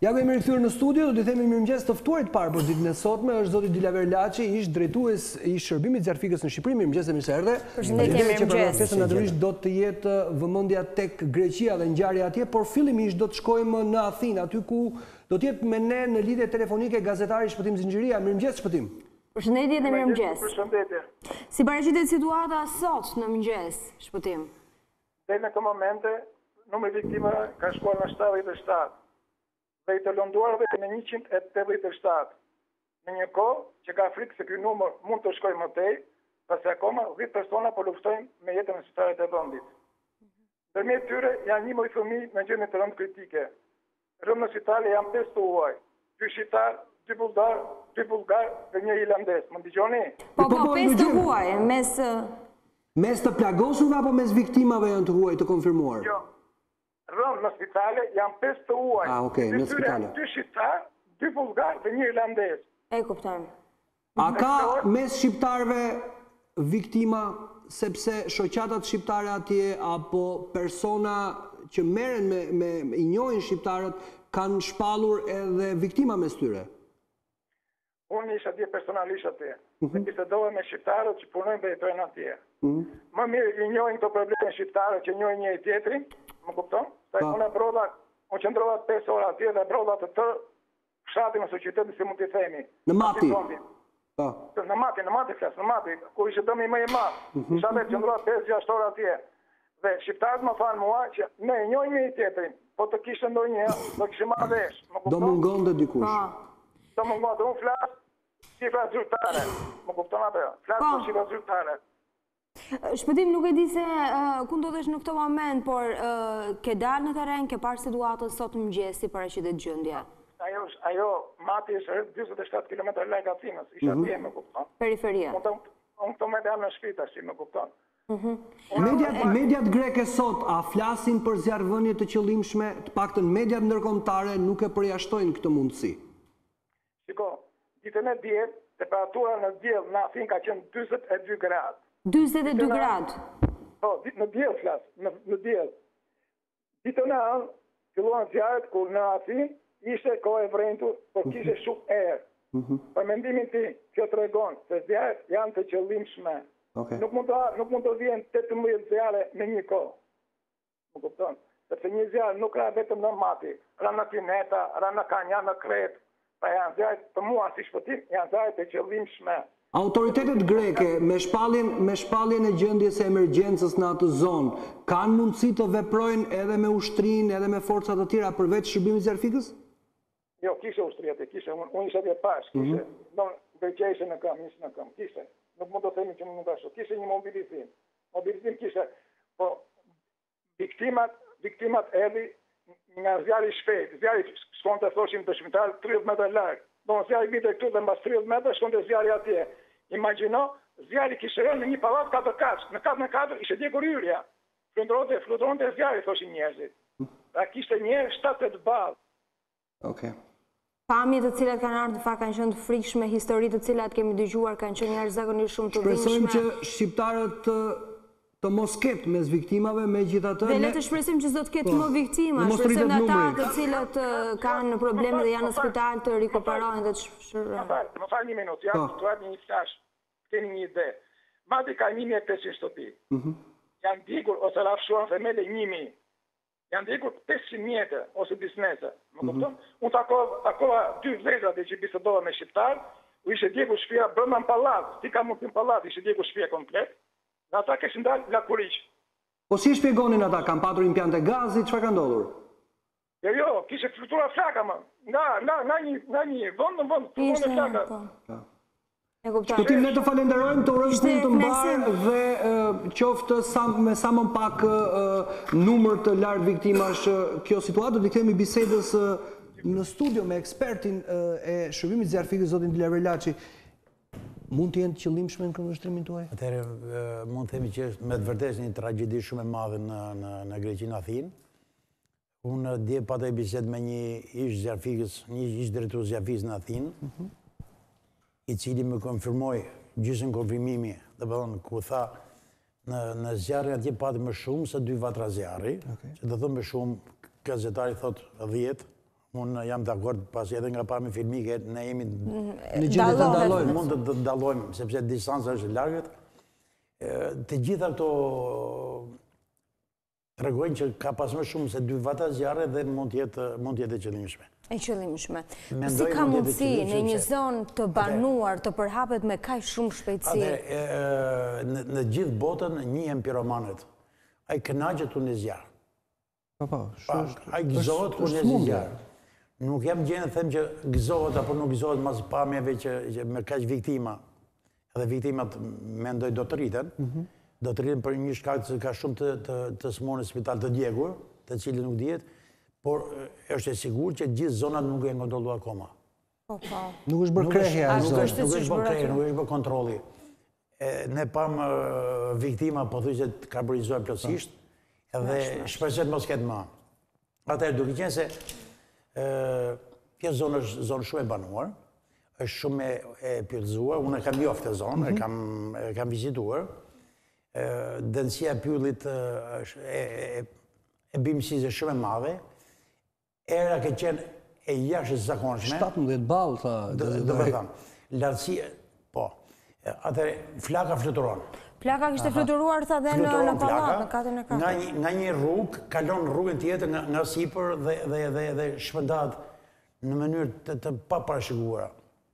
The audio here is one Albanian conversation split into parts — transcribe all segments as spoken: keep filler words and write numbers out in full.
Ja kemi rikthyer në studio, do t'i themi mirëmëngjes të ftuarit parë për ditën e sotme, është zoti Dilaver Laçi, ish drejtues i shërbimit zjarfikës në Shqipëri. Mirëmëngjes e mirë se erdhe. Përshëndetje, mirëmëngjes. Pjesën natyrisht do të jetë vëmendja tek Greqia dhe ngjarja atje, por fillimisht do të shkojmë në Athinë, aty ku do të jetë me ne në lidhje telefonike gazetari Shpëtim Zinxhiria. Mirëmëngjes Shpëtim. Përshëndetje dhe mirëmëngjes. Përshëndetje. Si paraqitet situata sot në mëngjes, Shpëtim? Deri në këtë moment, numri viktimave ka shkuar në shtatëdhjetë e shtatë. Dhe i të lënduarve në njëqind e tetëdhjetë e shtatë. Në një kohë që ka frikë se ky numër mund të shkojë më tej, pasi akoma dhjetë persona po luftojnë me jetën e qytetarëve të vendit. Ndërmjet tyre janë një lloj fëmijë në gjendje të rëndë kritike. Rëmë në Itali janë pesë të huaj, dy shqiptar, dy bullgar, dy bullgar dhe një irlandez. Më dëgjoni? Po po, pesë të huaj, mes mes të plagosurve apo mes viktimave janë të huaj të konfirmuar? Jo. Rëmë në spitale janë pesë të huaj. Ah, okay, në spitale. Dy shqiptar, dy bullgar dhe një irlandez. E kuptojmë. A ka mes shqiptarëve viktima sepse shoqatat shqiptare atje apo persona që merren me, me i njohin shqiptarët kanë shpallur edhe viktima mes tyre? Unë isha atje personalisht atje. Dhe bisedova me shqiptarët që punojnë dhe jetojnë atje. Më mirë i njohin këto probleme shqiptarët që njohin njëri tjetrin, më kupton? Sa unë brodha, unë qëndrova pesë orë atje dhe brodha të tërë fshatin ose qytetin si mund t'i themi. Në Mati. Po. Në Mati, në Mati flas, në Mati, ku ishte dëmi më i madh. Isha vetë qëndrova pesë gjashtë orë atje. Dhe shqiptarët më thanë mua që ne e njohim njëri tjetrin, po të kishte ndonjë, do kishim marrë vesh, më kupton? Do mungonte dikush. Do mungonte, unë flas shifra zyrtare. Më kupton apo jo? Flas për shifra zyrtare. Shpëtim, nuk e di se ku ndodhesh në këtë moment, por ke dalë në terren, ke parë situatën sot mëngjes si paraqitet gjendja? Ajo, ajo Mati është rreth njëzet e shtatë kilometra larg Athinës, isha atje, më kupton? Periferia. Unë këto me jam në shtëpi tash, më kupton? Mediat, mediat greke sot a flasin për zjarrvënie të qëllimshme, të paktën mediat ndërkombëtare nuk e përjashtojnë këtë mundësi. Shiko, ditën e diel, temperatura në diell në Athinë ka qenë dyzet e dy gradë. dyzet e dy gradë? Po, në diell flas, në, në diell. Ditën e anë, filluan zjarret ku në Athinë ishte kohë e vrentur, por kishte shumë erë. Për mendimin tim, kjo tregon se zjarret janë të qëllimshme. Nuk mund të nuk mund të vjen tetëmbëdhjetë zjarre në një kohë. Më kupton? Sepse një zjarr nuk ra vetëm në Mati, ra në Pineta, ra në Kanja, në Kretë. Pa janë zjarret të mua si Shpëtim, janë zjarre të qëllimshme. Autoritetet greke me shpalljen me shpalljen e gjendjes së emergjencës në atë zonë kanë mundësi të veprojnë edhe me ushtrinë, edhe me forca të tjera përveç shërbimit zjarfikës? Jo, kishe ushtri atje, kishe, unë isha atje pas, kishe, do Greqia ishte në këmbë, ishte në këmbë, kishe. Nuk mund të themi që nuk ashtu, kishe një mobilizim. Mobilizim kishe, po viktimat, viktimat erdhi nga zjarri shpejt. Zjarri shkonte thoshin të shmitar tridhjetë metra larg. Do zjarri vite këtu dhe mbas tridhjetë metra shkonte zjarri atje. Imagjino, zjarri kishte rënë në një pallat katër katësh. Në katër në katër ishte djegur hyrja. Flutronte, flutronte zjarri thoshin njerëzit. Pra kishte njerëz shtatë të ballë. Okej. Pamjet të cilat kanë ardhur në fakt kanë qenë të frikshme, historitë të cilat kemi dëgjuar kanë qenë jashtëzakonisht shumë të dhimbshme. Shpresojmë që shqiptarët të, të mos ketë mes viktimave, megjithatë. Dhe le të shpresim që s'do të ketë më viktima, shpresojmë ata të cilët kanë probleme dhe janë në spital të rikuperohen dhe të shërojnë. Më fal një minutë, ja situat një flash, keni një ide. Mati ka një mijë e pesëqind shtëpi. Janë dikur ose rafshuan themele një mijë. Janë dikur pesëqind mjetër ose biznese. Më kupton? Unë takova, takova dy vëllezër që bisedova me shqiptar, u ishte djegur shtëpia brenda në pallat, si ka mund të në pallat, ishte djegur shtëpia komplet. Dhe ata kishin dalë la kuriq. Po si shpjegonin ata, kanë patur impiante gazi, çfarë ka ndodhur? Jo, jo, kishte flutura flaka më. Nga nga nga një nga një vend në vend, fluturën flaka. Shpëtim, ne të falenderojmë, të urojmë punë të mbarë dhe qoftë me sa më pak numër të lartë viktimash kjo situatë. Do t'i kthehemi bisedës në studio me ekspertin e shërbimit zjarfikës, zotin Dilaver Laçi. Mund të jenë të qëllimshme në këndvështrimin tuaj? Atëherë mund të themi që është me të vërtetë një tragjedi shumë e madhe në në në Greqinë Athinë. Unë dje pata i bisedë me një ish zjarfikës, një ish drejtues zjarfikës në Athinë, i cili më konfirmoi gjysën konfirmimi, dhe përdonë, ku tha, në zjarri atje pati më shumë se dy vatra zjarri, që dhe thëmë më shumë, gazetari thot dhjetë, Unë jam dakord, pasi edhe nga parmi filmike, ne jemi Në gjendje të ndalojmë. mund të ndalojmë, sepse distanca është e largët. Të gjitha këto tregojnë që ka pas më shumë se dy vata zjarre dhe mund të jetë mund të jetë e qëllimshme. E qëllimshme. Mendoj Si ka mund të jetë mundësi në qëllimshme një se- zonë të banuar të përhapet me kaq shumë shpejtësi? Atë, e, në, në gjithë botën njihen piromanët. Ai kënaqet kur në zjarr. Po, po, Pa, ai gëzohet kur në zjarr. Nuk jam gjendë të them që gëzohet apo nuk gëzohet mas pamjeve që, që me kaq viktima. Edhe viktimat mendoj do të rriten. Do të rriten për një shkak se ka shumë të, të, të smurë në spital të djegur, të cilë nuk dihet, por e, është e sigurt që gjithë zonat nuk e kontrollu akoma. Po, po. Nuk është bërë Nuk krehja. është- e nuk zonës. është nuk si është është bërë bërë krejë, aty. nuk është bërë kontrolli. E, Ne pam e, viktima po thuj se të karbonizohen plotësisht, edhe shpresoj të mos ketë më. Atëherë duke qenë se e, kjo zonë është zonë shumë e banuar, është shumë e, e pyllëzuar, unë e kam njoftë këtë zonë, e kam e kam vizituar. E, Dënësia e pyllit e, është e, e, e bimësisë është shumë e madhe. Era ka qenë e jashtëzakonshme. shtatëmbëdhjetë ballë, tha. Do të them, lartësia, po. Atëherë flaka fluturon. Plaka kishte fluturuar tha dhe në, në Fluturon pallat, flaka. në katën e Nga katërt. një, nga një rrugë kalon rrugën tjetër nga, nga sipër dhe dhe dhe dhe shpëndat në mënyrë të, të paparashikuara.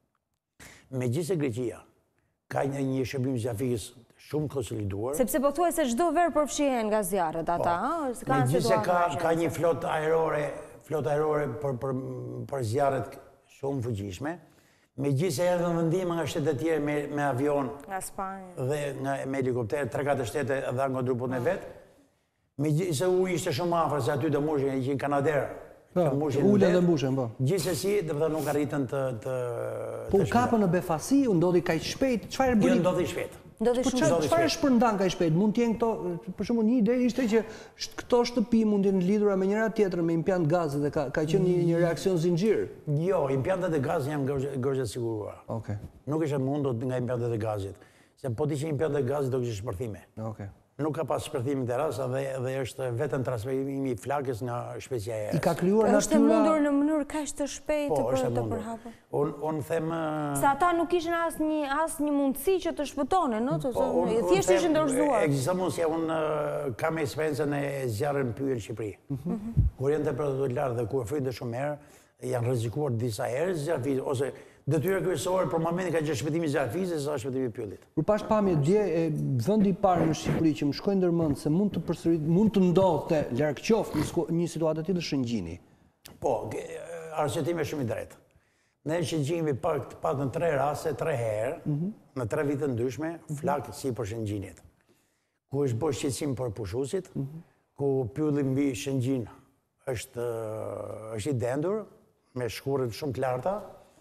Megjithëse Greqia ka një, një shërbim zjafikës shumë konsoliduar. Sepse po thuaj se çdo verë përfshihen nga zjarret ata, ëh, se kanë Megjithëse situata. ka, që- ka një flot aerore, flot aerore për, për, për zjarret shumë fuqishme. Megjithëse erdhën vendime nga shtetet e tjera me, me avion Nga Spanja. dhe nga, me helikopter, tre katër shtete dha nga grupun e vetë. Megjithëse u ishte shumë afër se aty do mushin, ishin Kanader. që mushin në Ule det. dhe mbushen, po. Gjithsesi, do të thonë nuk arritën të të Po të u kapën në befasi, u ndodhi kaq shpejt, çfarë Jo bëri? ndodhi shpejt. Ndodhi Po shumë çfarë ndodhi çfarë shpejt. shpërndan kaq shpejt? Mund të jenë këto, për shembull, një ide ishte që sh- këto shtëpi mund të jenë lidhura me njëra tjetrën me impiant gazi dhe ka ka qenë një, një reaksion zinxhir. Jo, impiantet e gazit janë gërgje gërgje të siguruara. Okej. Nuk ishte mundur nga impiantet e gazit. Se po të ishin impiantet e gazit do kishte shpërthime. Okej. Nuk ka pas shpërthim të rasa dhe, dhe është vetëm transferimi i flakës nga shpecia e I erës. ka krijuar është e mundur natyra. në mënyrë kaq të shpejtë Po, për është e të mundur. përhapur. Unë un them... ë, Se ata nuk kishin asnjë asnjë mundësi që të shpëtonin, ëh, po, se unë- unë thjesht them, ishin dorëzuar. Ekziston mundësia, unë ë, kam eksperiencën e zjarrit në Pyje në Shqipëri. Mhm. Kur janë temperaturë lartë dhe kur frinte shumë erë, janë rrezikuar disa herë zjarfisë, ose detyra kryesore për momentin ka qenë shpëtimi i zjarfisë sa shpëtimi i pyllit. Kur pash pamje dje e vendi i parë në Shqipëri që më shkoi ndërmend se mund të përsërit mund të ndodhte larg qoftë një, sku- një situatë e tillë Shëngjini. Po, ke- arsyetimi është shumë i drejtë. Ne shëngjimi pak të paktën në tre raste, tre herë, në tre vite ndryshme, flak si për shëngjinit. Ku është bërë shqetësim për pushuesit, ku pylli mbi shëngjin është ë, është i dendur, me shkurrë shumë të larta,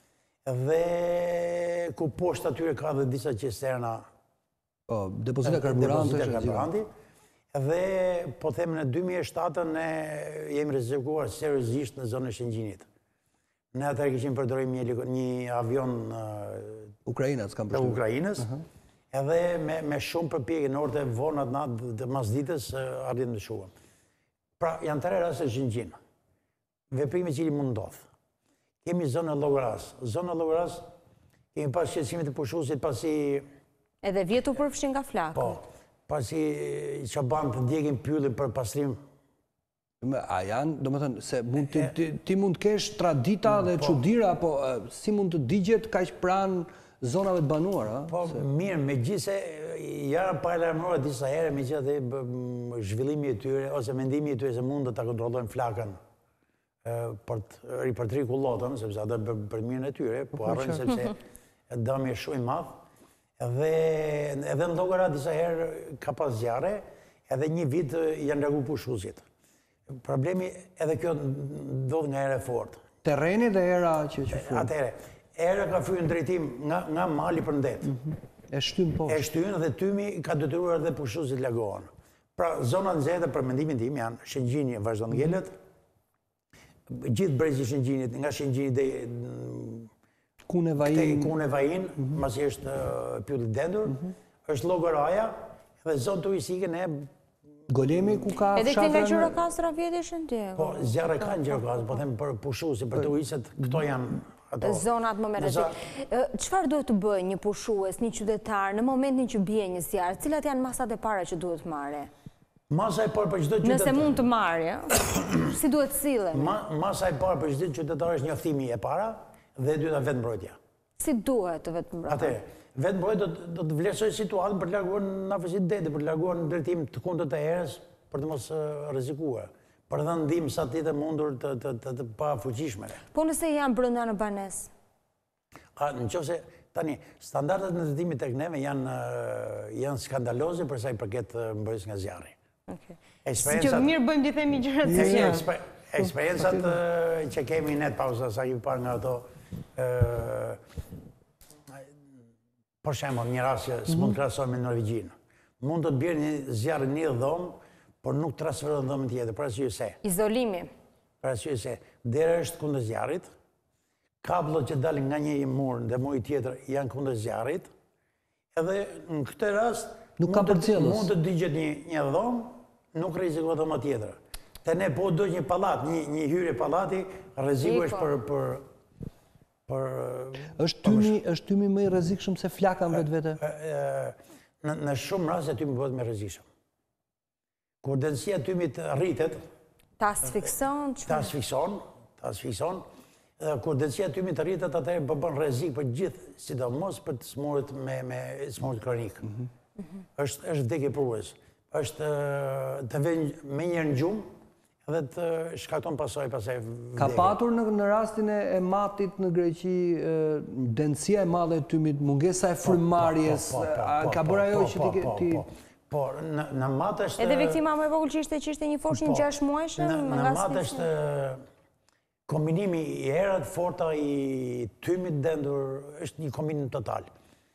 dhe ku poshtë atyre ka dhe disa cisterna Po, depozita karburanti. depozita është karburanti. Dhe po them në dy mijë e shtatën ne jemi rrezikuar seriozisht në zonën e Shëngjinit. Ne atëherë kishim përdorim një, heliko- një avion ë, Ukraina s'kam të përshtypjen. Ukrainës, edhe me, me shumë përpjekje në orët e vonë atë natë të masditës ë, arritëm të shuam. Pra, janë tre raste Shëngjin. Veprimi i cili mund ndodh. Kemi zonën e Llogaras. Zona e Llogaras kemi pas shqetësimit të pushuesit pasi Edhe vjetu përfshin nga flaka. po, pasi çoban të ndjekin pyllin për pastrim. Me- A janë, do më thënë, se mund të, ti, ti mund të kesh tradita dhe çuditëra, apo e, si mund të digjet kaq pranë zonave të banuara, Po, mirë, me gjithse, janë paralajmëruar disa herë, me gjithë dhe b- zhvillimi e tyre, ose mendimi e tyre se mund të ta kontrollojnë flakën e, për të ripërtri kullotën, sepse ata për, për mirën e tyre, po harrojnë sepse dëmi është shumë i madh. Edhe, edhe në Llogara disa herë ka pas zjarre, edhe një vit e, janë largu pushuesit. Problemi edhe kjo ndodh nga era e fortë. terreni dhe era që që fut. Atëherë, era ka fryrë në drejtim nga, nga mali për ndet. E shtyn E poshtë. shtynë dhe tymi ka detyruar edhe pushuesit largohen. Pra, zonat nxehta për mendimin tim janë Shëngjini vazhdon ngelet, gjithë brezi i Shëngjinit, nga Shëngjini deri Kune te vajin. Kune Vajin, masi është ë, pylli dendur, është Llogaraja dhe zonë turistike ne Golemi ku ka Edhe këti nga fshatra... Gjirokastra vjetë ishën tje? Po, zjarë kanë Gjirokastra, po them për pushuesi, për turistet, këto janë ato... Zonat më merezik. Qëfar duhet të bëj një pushues, një qytetar, në momentin që bje një zjarë, cilat janë masat e para që duhet marre? Masa e parë për çdo qytetar... Nëse mund të marrë, si duhet sillen? Masa e parë për çdo qytetar është njoftimi e para dhe e dyta vetmbrojtja. Si duhet të vetmbrojtja? Atëherë, vetmbrojtja do të vlerësoj situatën për të larguar në afërsitë detit, për të larguar në drejtim të kundërt të erës, për të mos rrezikuar, për të dhënë ndihmë sa të jetë mundur të të të, të pafuqishmeve. Po nëse janë brenda në banesë? A nëse tani standardet në drejtimit tek neve janë janë skandaloze për sa i përket mbrojtjes nga zjarri. Okej. Si që mirë bëjmë të themi gjërat si janë. Eksperiencat që kemi net pauza sa kemi parë nga ato për shembull një rast që s'mund të krahasojmë me Norvegjinë. Mund të bjerë një zjarr në një dhomë, por nuk transferohet në dhomën tjetër, për arsye se izolimi. Për arsye se dera është kundër zjarrit, kabllot që dalin nga një mur dhe muji tjetër janë kundër zjarrit, edhe në këtë rast nuk ka përcjellës. Mund të digjet një një dhomë, nuk rrezikohet dhoma tjetër. Te ne po do një pallat, një një hyrje pallati, rreziku është për për për është tymi është tymi më i rrezikshëm se flaka në vetvete. Në në shumë raste tymi bëhet më rrezikshëm. Kur densitetia e tymit rritet, ta asfikson, ta asfikson, ta asfikson. Dhe kur densitetia e tymit rritet, atëherë bën rrezik për gjithë, sidomos për të smurët me me smurët kronik. Është është vdekje prues. Është të vënë me një në gjumë dhe të shkakton pasojë pasaj vdekje. Ka patur në, në rastin e matit në Greqi densitetia e madhe e tymit, mungesa e frymarrjes, ka bërë ajo që ti ti po në në mat është edhe viktima më e vogël që ishte që ishte një foshnjë gjashtë muajshëm nga në mat është kombinimi i erat forta i tymit dendur, është një kombinim total.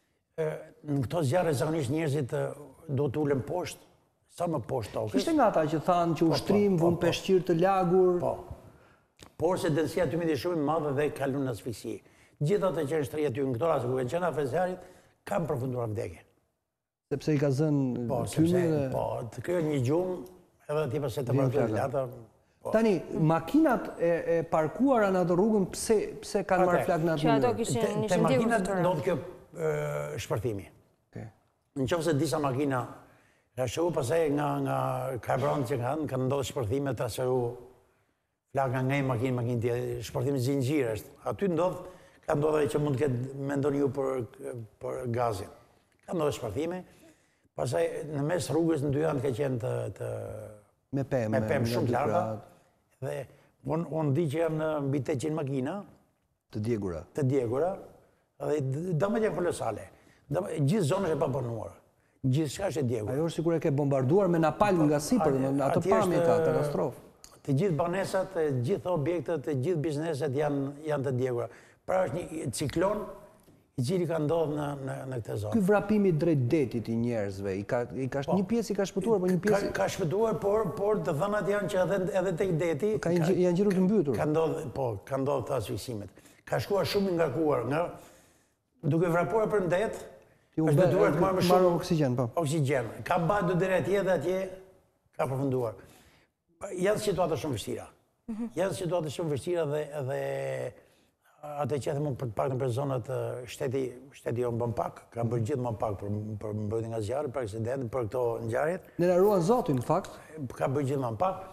Në këto zjarre zakonisht njerëzit do të ulen poshtë, sa më poshtë tokës. Ishte nga ata që thanë që ushtrim, vun peshqir të lagur. Po. Por se densitetia e tymit është shumë e madhe dhe kalon në asfiksi. Gjithë ata që është rrjetë në këto raste ku kanë qenë afër zjarrit, kanë përfunduar vdekje. Sepse i ka zënë tymi dhe... Po, të kjo një gjumë, edhe ti pas e temperaturë larta. Tani, makinat e parkuara në atë rrugën, pse kanë marrë flak në atë që ato kishin një Te makinat ndodh kjo shpërthimi. Në qoftë se disa makina ka shohu pasaj nga nga karburant që kanë, kanë ndodhur shpërthime transferu flaka nga një makinë makinë tjetër, shpërthimi zinxhir është. Aty ndodh, ka ndodhur që mund të ketë mendoni ju për për gazin. Ka ndodhur shpërthime. Pastaj në mes rrugës në dy anë ka qenë të, të me pemë, me pemë shumë të larta. Dhe unë un di që janë mbi tetëqind makina të djegura. Të djegura, dhe dëmet janë kolosale. Gjithë zonë është e papunuar. Gjithçka është e djegur. Ajo është sikur e ke bombarduar me napalm nga sipër, në atë pamje ka katastrofë. Të gjithë banesat, të gjithë objektet, të gjithë bizneset janë janë të djegura. Pra është një ciklon i cili ka ndodhur në në në këtë zonë. Ky vrapimi drejt detit i njerëzve, i ka i ka një pjesë i ka shpëtuar, por një pjesë ka shpëtuar, por por të dhënat janë që edhe edhe tek deti ka janë gjetur të mbytur. Ka ndodhur, po, ka ndodhur të asfiksimet. Ka shkuar shumë i ngarkuar, nga duke vrapuar për ndet, është detyruar të marrë më shumë oksigjen, po. Oksigjen. Ka bërë deri atje dhe atje ka përfunduar. Janë situata shumë vështira. Janë situata shumë vështira dhe dhe atë që them për të paktën për zonat shteti shteti jonë bën pak, ka bërë gjithë më pak për për mbrojtjen nga zjarri, për aksidentin, për këto ngjarjet. Ne na ruan Zoti në fakt. Ka bërë gjithë më pak.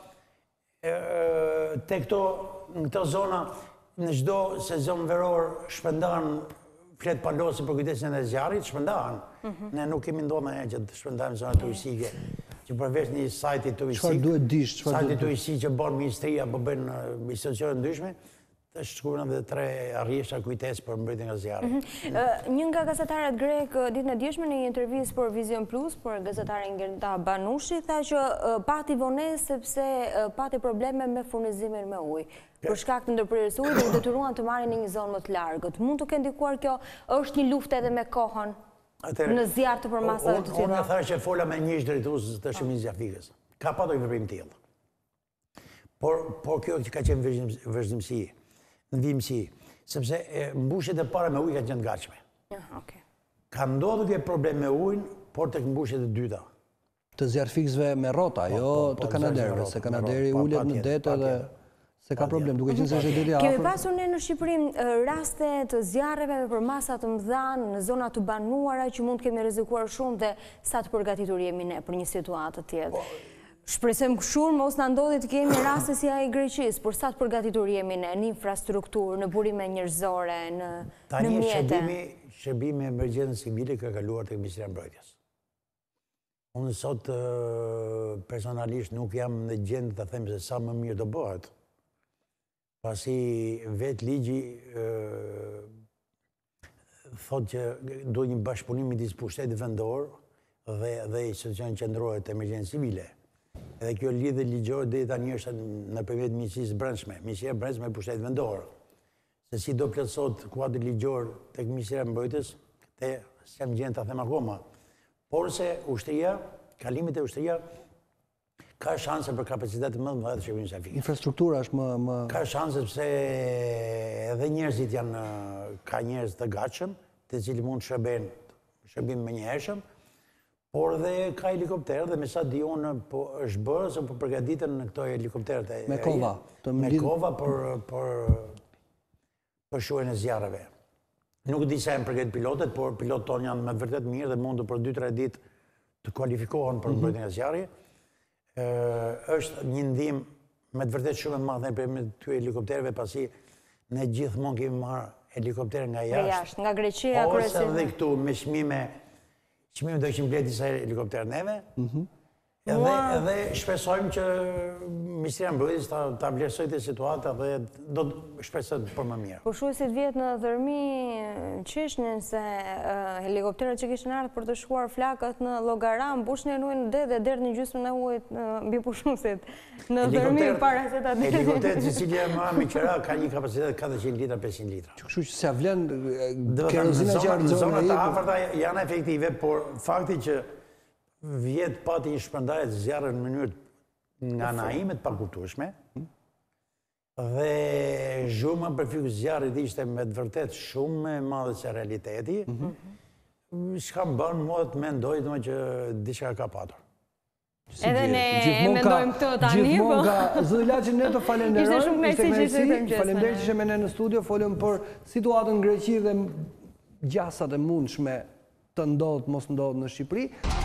Ë te këto në këto zona në çdo sezon veror shpërndahen flet palosi për kujdesin e zjarrit, shpërndahen. Ne nuk kemi ndonjë herë që të shpërndajmë zona turistike. Që përveç një sajti turistik. Çfarë duhet dish, çfarë sajti turistik që bën ministria apo bën institucione ndryshme. Të shkruan edhe tre arresha kujtesë për mbrojtjen nga zjarri. Një nga gazetarët grek ditën e djeshme në një intervistë për Vision Plus, për gazetaren Gerda Banushi, tha që pati vonesë sepse pati probleme me furnizimin me ujë. Për shkak të ndërprerjes së ujit, u detyruan të marrin në një zonë më të largët. Mund të ketë ndikuar kjo, është një luftë edhe me kohën në zjarr të përmasave të tilla. Unë thash që fola me një drejtues të Shërbimit Zjarfikës. Ka patur një veprim të tillë. Por por kjo që ka qenë vazhdimsi. Në vimësi, sepse mbushjet e para me ujë ka qenë gatshme. Ka ndodhur kjo problem me ujin, por tek mbushjet e dyta. të zjarfikësve me rrota, jo të kanaderëve, se kanaderi ullet në detë dhe se ka problem, duke qenë se është deri afër. Kemi pasur ne në Shqipëri raste të zjarreve për masa të mëdha në zona të banuara që mund të kemi rrezikuar shumë dhe sa të përgatitur jemi ne për një situatë të tillë. Shpresojmë këshur mos na ndodhi të kemi raste si ai i Greqisë, por sa të përgatitur jemi ne në infrastrukturë, në burime njerëzore, në në mjete. Tani shërbimi i emergjencës civile ka kaluar tek Ministria e Mbrojtjes. Unë sot personalisht nuk jam në gjendje të them se sa më mirë do bëhet. Pasi vetë ligji thot që duhet një bashkëpunim midis pushtetit vendor dhe dhe institucionit qendrore të emergjencës civile. Edhe kjo lidhje ligjore deri tani është nëpërmjet Ministrisë së Brendshme, Ministria e Brendshme e pushtetit vendor. Se si do plotësohet kuadri ligjor tek Ministria e Mbrojtjes, te s'jam gjendë ta them akoma. Por se ushtria, kalimit e ushtria ka shanse për kapacitet më të mëdha të shërbimit trafik. Infrastruktura është më më ka shanse pse edhe njerëzit janë ka njerëz të gatshëm, të cilët mund të shërbejnë shërbim menjëhershëm, por dhe ka helikopter dhe me sa di unë po është bërë se po përgatiten në këto helikopterët me kova, me kova për për për shuajtjen e zjarreve. Nuk di sa janë përgatitur pilotët, por pilotët tonë janë me të vërtet mirë dhe mund të për dy tre ditë të kualifikohen për mbrojtjen e zjarrit. Është një ndihmë me të vërtet shumë e madhe për këtyre helikopterëve, pasi ne gjithmonë kemi marrë helikoptere nga jashtë. Nga Greqia kryesisht. Ose edhe këtu me çmime, çmime do kishim blerë disa helikopterë neve. Edhe edhe shpresojmë që Ministria e Mbrojtjes ta ta vlerësojë të situata dhe do të shpresojmë për më mirë. Pushuesit vjet në Dhërmi qeshnin se helikopterët që kishin ardhur për të shkuar flakët në Llogaram mbushnin ujin në det dhe deri në gjysmën e ujit mbi pushuesit në Dhërmi para se ta dinë. Helikopteri Sicilia më me qira ka një kapacitet katërqind litra, pesëqind litra. Kështu që s'ia vlen kerozina që ardhon zonat e afërta janë efektive, por fakti që vjet pati një shpërndarje të zjarrit në mënyrë nga ana ime të pakulturshme dhe zhurma për fyk zjarrit ishte me të vërtet shumë e madhe se realiteti, s'ka më bën mua të mendoj domethënë që diçka ka patur. Edhe ne mendojmë këtë tani, po. Gjithmonë ka zë Laçi, ne të falenderojmë. Ishte kënaqësi, faleminderit që ishe me ne në studio, folëm për situatën në Greqi dhe gjasat e mundshme të ndodhë, mos ndodhë në Shqipëri.